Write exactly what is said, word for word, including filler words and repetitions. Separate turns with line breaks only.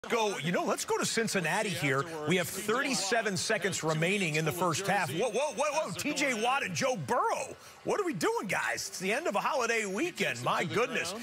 Go, you know, let's go to Cincinnati here. We have thirty-seven seconds remaining in the first half. Whoa, whoa, whoa, whoa, T J Watt and Joe Burrow. What are we doing, guys? It's the end of a holiday weekend. My goodness.